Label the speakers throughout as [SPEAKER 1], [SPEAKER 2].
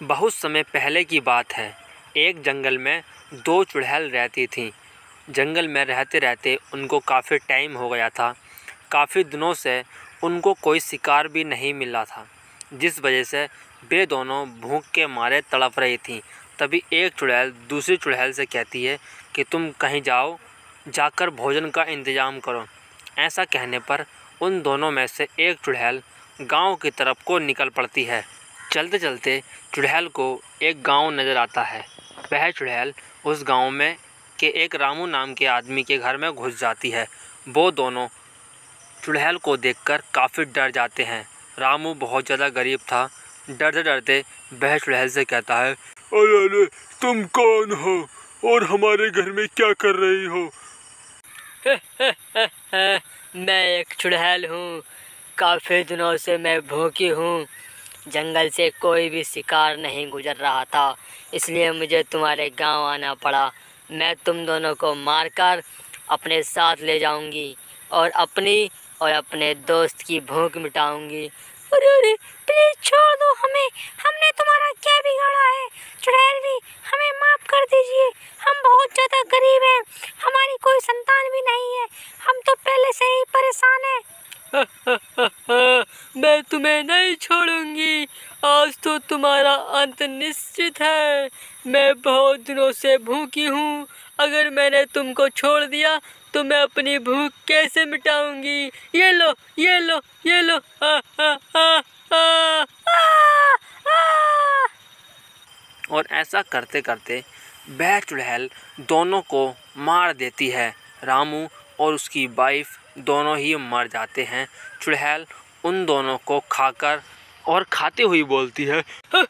[SPEAKER 1] बहुत समय पहले की बात है। एक जंगल में दो चुड़ैल रहती थीं। जंगल में रहते रहते उनको काफ़ी टाइम हो गया था। काफ़ी दिनों से उनको कोई शिकार भी नहीं मिला था, जिस वजह से वे दोनों भूख के मारे तड़प रही थीं। तभी एक चुड़ैल दूसरी चुड़ैल से कहती है कि तुम कहीं जाओ, जाकर भोजन का इंतज़ाम करो। ऐसा कहने पर उन दोनों में से एक चुड़ैल गांव की तरफ को निकल पड़ती है। चलते चलते चुड़ैल को एक गांव नज़र आता है। वह चुड़ैल उस गांव में के एक रामू नाम के आदमी के घर में घुस जाती है। वो दोनों चुड़ैल को देखकर काफ़ी डर जाते हैं। रामू बहुत ज़्यादा गरीब था। डरते डरते वह चुड़ैल से कहता है,
[SPEAKER 2] अरे अरे, तुम कौन हो और हमारे घर में क्या कर रही हो?
[SPEAKER 3] मैं एक चुड़ैल हूँ। काफ़ी दिनों से मैं भूखी हूँ। जंगल से कोई भी शिकार नहीं गुजर रहा था, इसलिए मुझे तुम्हारे गांव आना पड़ा। मैं तुम दोनों को मारकर अपने साथ ले जाऊंगी और अपने दोस्त की भूख मिटाऊंगी। अरे अरे, प्लीज छोड़ दो हमें। हमने तुम्हारा क्या बिगाड़ा है? चुड़ैल भी, हमें माफ कर दीजिए। हम बहुत ज़्यादा गरीब हैं। हमारी कोई संतान भी नहीं है। हम तो पहले से ही परेशान हैं। मैं तुम्हें नहीं छोड़ूंगी। आज तो तुम्हारा अंत निश्चित है। मैं बहुत दिनों से भूखी हूँ। अगर मैंने तुमको छोड़ दिया तो मैं अपनी भूख कैसे मिटाऊंगी? ये लो, ये लो, ये लो। आ, आ, आ, आ, आ, आ।
[SPEAKER 1] और ऐसा करते करते वह चुड़ैल दोनों को मार देती है। रामू और उसकी वाइफ दोनों ही मर जाते हैं। चुड़ैल उन दोनों को खाकर और खाते हुए बोलती है,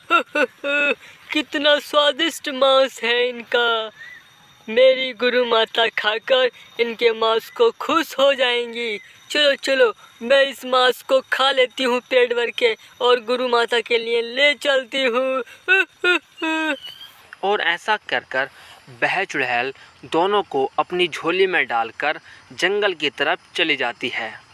[SPEAKER 3] कितना स्वादिष्ट मांस है इनका। मेरी गुरु माता खाकर इनके मांस को खुश हो जाएंगी। चलो चलो, मैं इस मांस को खा लेती हूँ पेट भर के और गुरु माता के लिए ले चलती हूँ।
[SPEAKER 1] और ऐसा कर कर वह चुड़ैल दोनों को अपनी झोली में डालकर जंगल की तरफ चली जाती है।